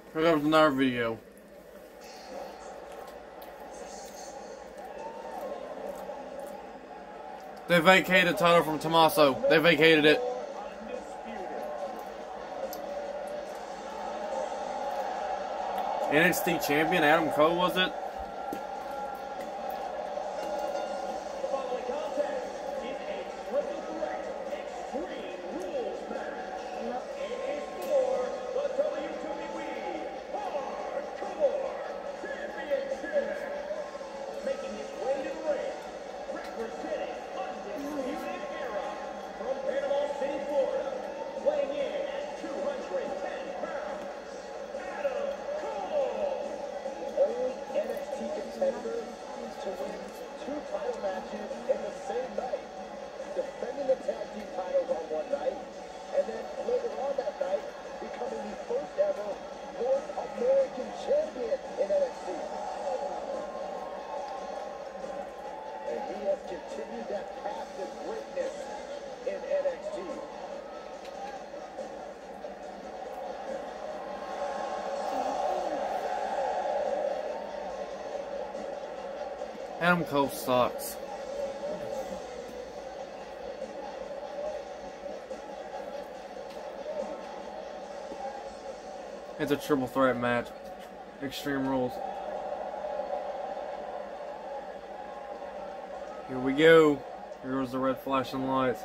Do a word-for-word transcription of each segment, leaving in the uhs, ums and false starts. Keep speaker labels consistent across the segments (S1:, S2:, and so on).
S1: Here comes another video. They vacated the title from Tommaso. They vacated it. N X T champion Adam Cole, was it? Adam Cole sucks. It's a triple threat match. Extreme Rules. Here we go. Here goes the red flashing lights.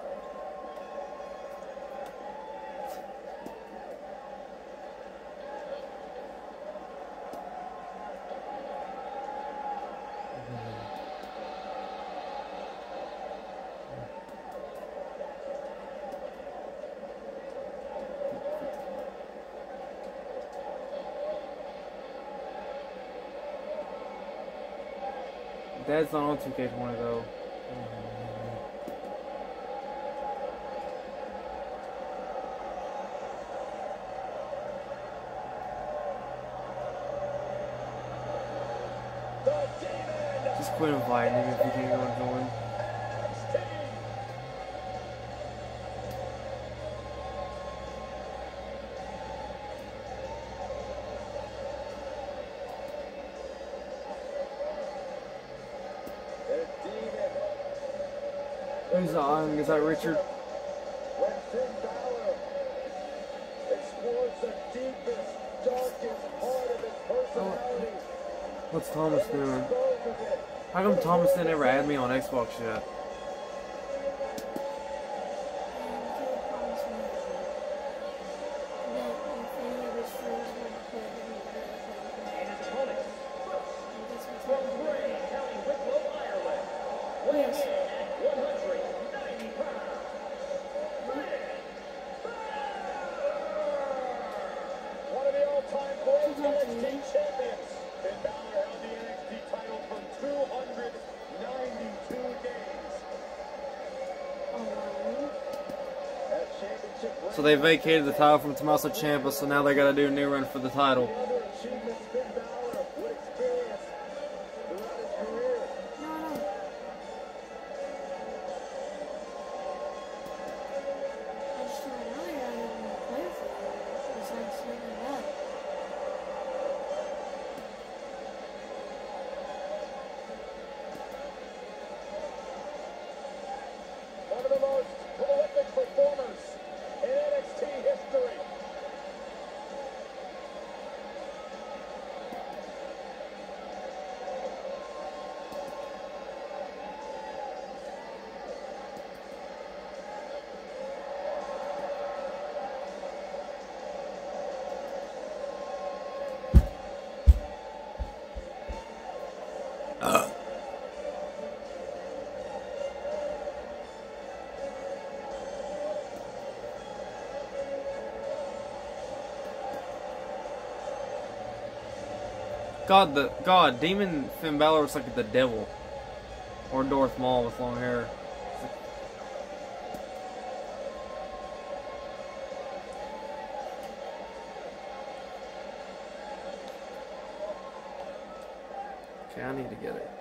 S1: Dad's not on two K twenty though. Just quit inviting him if you can't go and join. Who's on? Is that Richard? Oh. What's Thomas doing? How come Thomas didn't ever add me on Xbox yet? So they vacated the title from Tommaso Ciampa, so now they got to do a new run for the title. God, the God, Demon Finn Balor looks like the devil, or Darth Maul with long hair. Okay, I need to get it.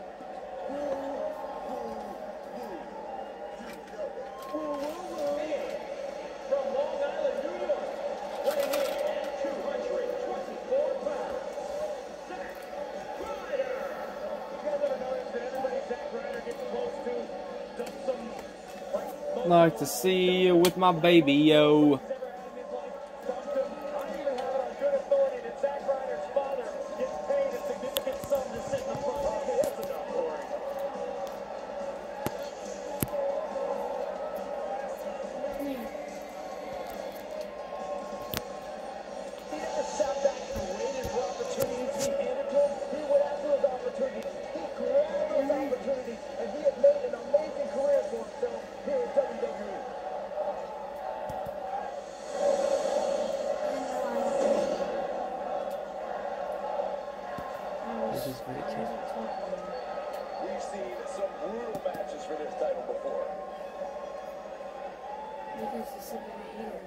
S1: Like to see you with my baby, yo.
S2: We've seen some brutal matches for this title before.
S3: Because it's something I hate.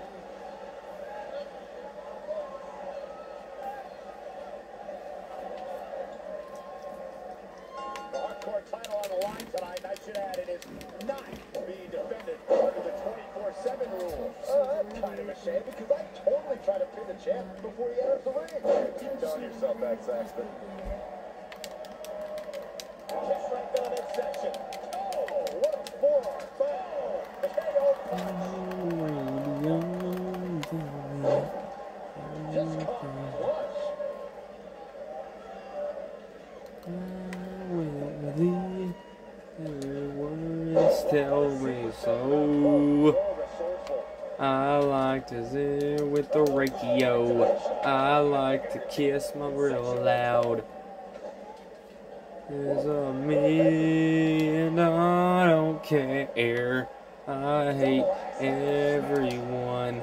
S2: The hardcore title on the line tonight, and I should add, it is not being defended under the twenty-four seven rule. Uh, that's kind of a shame, because I totally try to pin the champ before he enters the ring. Keep telling yourself that, Saxton. Kiss right down that section. Oh, what a forearm. Oh, the K O just caught flush.
S1: Words tell me so. I like to zip with the ratio. I like to kiss my real loud. There's a me and I don't care. I hate everyone.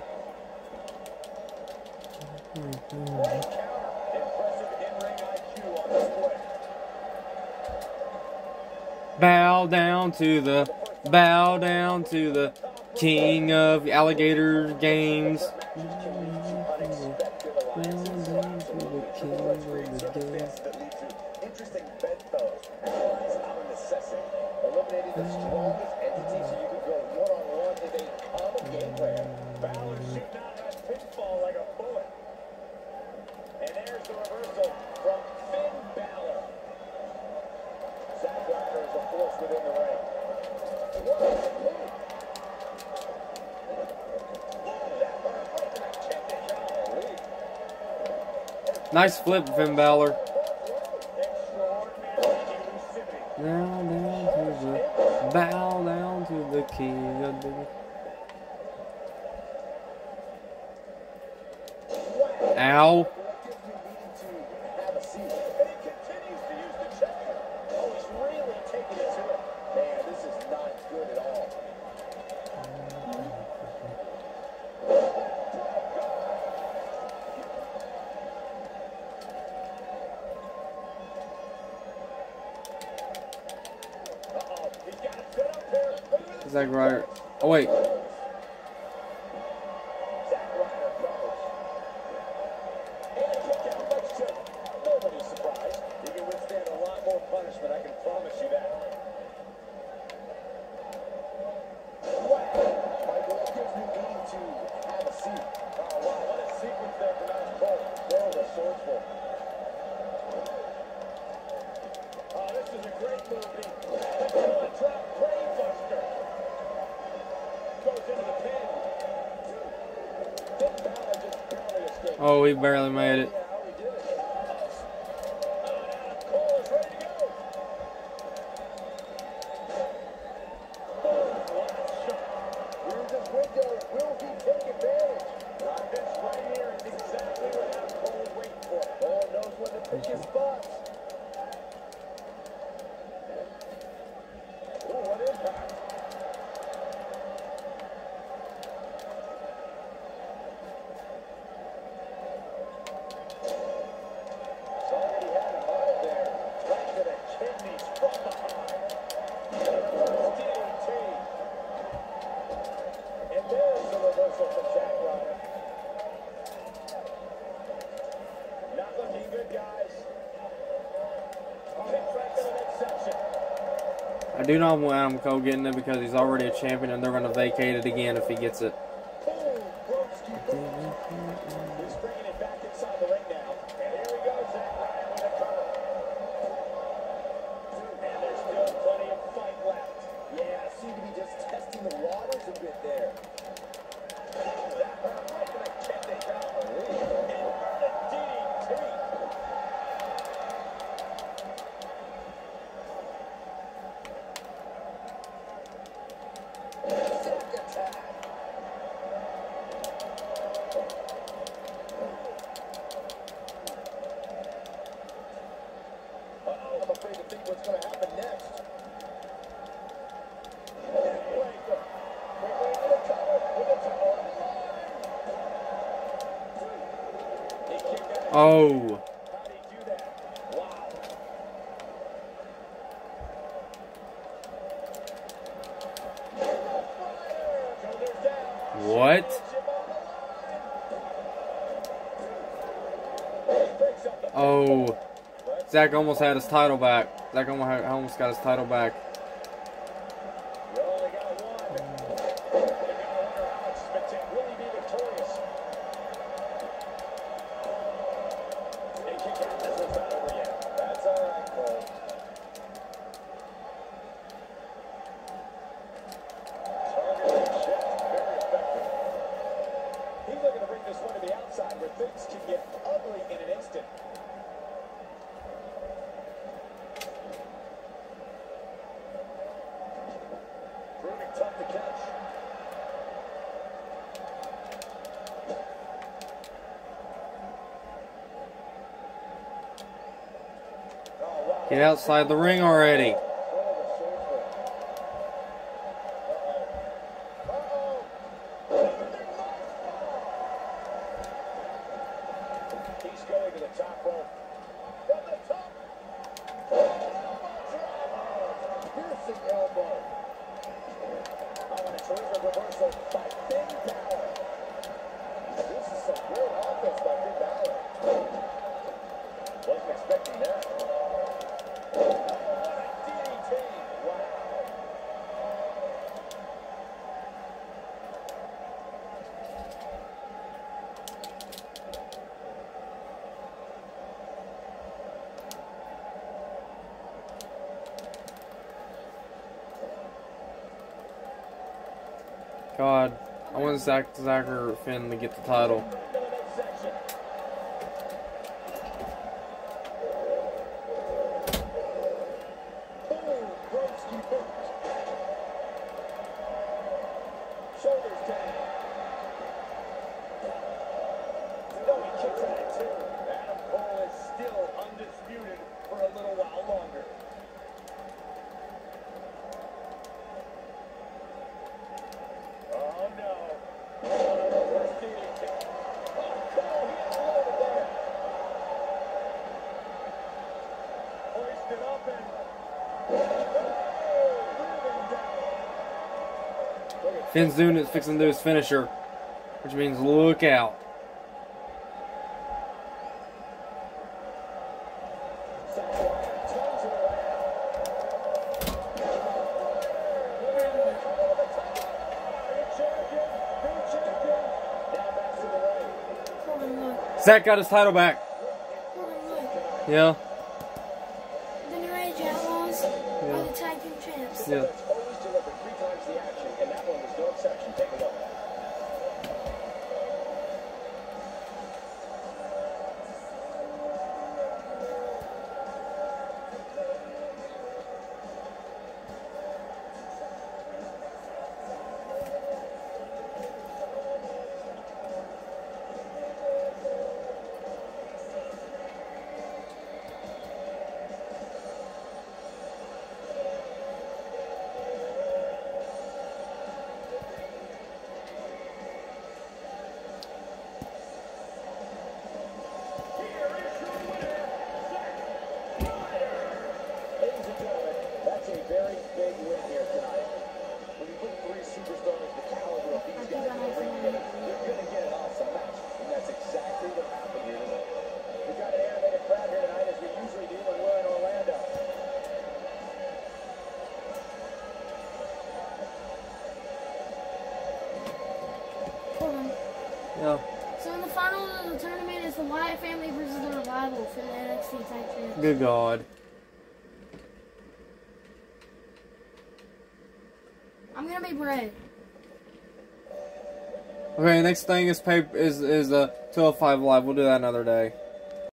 S1: Bow down to the, bow down to the king of alligator games. Bow down to the king of the games.
S2: Interesting bedfellows. Analyze our necessity. Eliminating the strongest entity so you can go one-on-one is a common game plan. Balor shooting out that pinfall like a bullet. And there's the reversal from Finn Balor. Zack Ryder is a force within the ring. What a move. Ooh, that hurt. Right to the kidney. Golly.
S1: Nice flip, Finn Balor. Bow down to the, bow down to the king of the... Ow. Zack Ryder. Oh wait.
S2: Nobody's surprised. You can withstand a lot more punishment, I can promise you that. Michael, what gives you meaning to have a seat? Oh, wow, what a sequence there from Adam Cole. They're resourceful. Oh, this is a great movie. The Killer Drop Brainbuster. Goes into the pin. Finn Balor just barely escaped.
S1: Oh, he barely made it. I do not want Adam Cole getting it because he's already a champion and they're going to vacate it again if he gets it.
S2: He's bringing it back inside the ring now. And here we go, Zack Ryder with a cover. And there's still plenty of fight left. Yeah, seem to be just testing the raw
S1: Oh.
S2: How did he do that? Wow. Shoulders down.
S1: What? Oh. Zach almost had his title back. Zach almost had- almost got his title back.
S2: You only got one. You gotta wonder how much it's been taken. Will he be victorious? Hey, kick out. This one's not over yet. That's all right, Cole. Targeting shift. Very effective. He's looking to bring this one to the outside where things can get ugly in an instant. Proving tough to catch. Oh, wow.
S1: Get outside the ring already.
S2: He's going to the top rope. From the top. Piercing elbow. Oh, and a terrific reversal by Finn Balor. This is some good offense by Finn Balor. Wasn't expecting that. Oh, what a D D T. Wow.
S1: God, I want Zach, Zach or Finn to get the title.
S2: Shoulders down. No, he kicks out at two. Adam Cole is still undisputed for a little while longer. Oh no. Oh, reverse D D T. Oh, no, he exploded there. Hoisted up and
S1: Finn's doing it, fixing to do his finisher, which means look out.
S3: Hold on, look.
S1: Zach got his title back.
S3: Hold on, look.
S1: Yeah.
S3: The New Age Outlaws are the tag team champs.
S1: Yeah.
S2: always delivered three times the action, and that one was no exception. Take a look. Ladies and gentlemen, that's a very big win here tonight. When you put three superstars the caliber of these guys in the ring together, you're going to get an awesome match. And that's exactly what happened here tonight. We've got an animated crowd here tonight, as we usually do when we're in Orlando.
S3: Hold on.
S1: Yeah.
S3: So in the final of the tournament, it's the Wyatt family versus the Revival for the N X T tag champs.
S1: Good God.
S3: I'm gonna be Bray.
S1: Okay, next thing is pay is is a uh, two oh five Live. We'll do that another day.